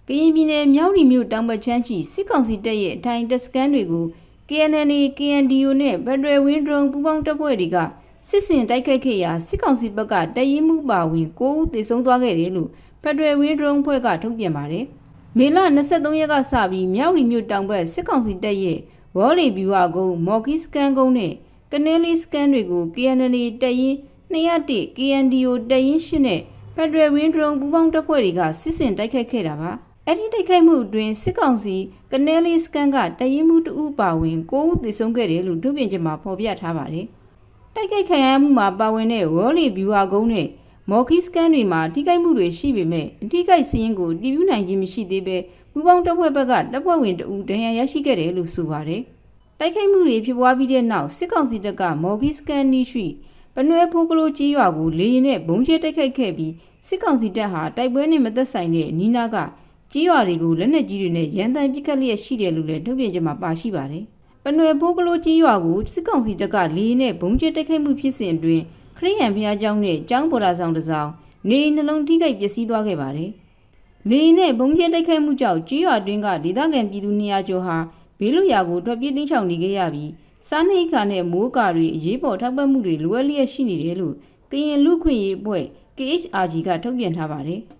ကရင်ပြည်နယ်မြောက်ရီမြို့တောင်ဘက်ချမ်းရှိစစ်ကောင်စီတပ်ရဲ့အထိုင်တပ်စခန်းတွေကို KNLA KNDO နဲ့ဖက်ဒရယ်ဝင်းဒရုန်းပူးပေါင်းတပ်ဖွဲ့တွေကစစ်စင်တိုက်ခိုက်ခဲ့ရာစစ်ကောင်စီဘက်ကတပ်ရင်းမှုပါဝင်9ဦးသေဆုံးသွားခဲ့တယ်လို့ဖက်ဒရယ်ဝင်းဒရုန်းဖွဲ့ကထုတ်ပြန်ပါတယ်။မေလ23ရက်ကစပြီးမြောက်ရီမြို့တောင်ဘက်စစ်ကောင်စီတပ်ရဲ့ဝေါ်လီဗျူဟာကုန်းမော်ကီစကန်ကုန်းနဲ့ကနဲလေးစကန်တွေကို KNLA တပ်ရင်း201 KNDO တပ်ရင်း8နဲ့ဖက်ဒရယ်ဝင်းဒရုန်းပူးပေါင်းတပ်ဖွဲ့တွေကစစ်စင်တိုက်ခိုက်ခဲ့တာပါ။အဲ့ဒီတိုက်ခိုက်မှုအတွင်းစစ်ကောင်စီကနဲလေးစကန်ကတရင်မှု2ဦးပါဝင်9ဦးသေဆုံးခဲ့တယ်လို့ထုတ်ပြန်ချက်မှာဖော်ပြထားပါတယ်။တိုက်ခိုက်ခံရမှုမှာပါဝင်တဲ့ဝေါ်လီဗျူဟာကုန်းနဲ့မော်ကီစကန်တွေမှာထိခိုက်မှုတွေရှိပေမဲ့အထိခိုက်စည်းရင်းကိုတည်ပြုနိုင်ခြင်းမရှိသေးပဲပူးပေါင်းတပ်ဖွဲ့ဘက်ကတပ်ဖွဲ့ဝင်2ဦးဒဏ်ရာရရှိခဲ့တယ်လို့ဆိုပါတယ်။တိုက်ခိုက်မှုတွေဖြစ်ပွားပြီးတဲ့နောက်စစ်ကောင်စီတပ်ကမော်ကီစကန်နီရှိပနွဲဖိုးကလိုကြီးရွာကိုလေရင်နဲ့ဘုံကျဲတိုက်ခိုက်ခဲ့ပြီးစစ်ကောင်စီတပ်ဟာတိုက်ပွဲနဲ့မသက်ဆိုင်တဲ့နီးနားကကြီးရွာတွေကိုလက်နက်ကြီးတွေနဲ့ရန်တမ်းပစ်ခတ်လျက်ရှိတယ်လို့လည်းထုတ်ပြန်ကြမှာပါရှိပါတယ်။ပနွယ်ဖိုးကလိုကြီးရွာကိုစစ်ကောင်စီတပ်ကလေရင်နဲ့ဘုံကျဲတိုက်ခိုက်မှုဖြစ်စဉ်အတွင်းခရိယန်ဘုရားကျောင်းနဲ့ကျောင်းပေါ်တာဆောင်တစ်ဆောင်နေနှလုံးထိခိုက်ပျက်စီးသွားခဲ့ပါတယ်။လေရင်နဲ့ဘုံကျဲတိုက်ခိုက်မှုကြောင့်ကြီးရွာတွင်းကဒေသခံပြည်သူ200ကျော်ဟာဘေးလွတ်ရာကိုထွက်ပြေးတိမ်းရှောင်နေခဲ့ရပြီးစားနပ်ရိက္ခာနဲ့မိုးကာတွေအရေးပေါ်ထောက်ပံ့မှုတွေလိုအပ်လျက်ရှိနေတယ်လို့ကရင်လူခွင့်ရေးအဖွဲ့ KHRG ကထုတ်ပြန်ထားပါတယ်။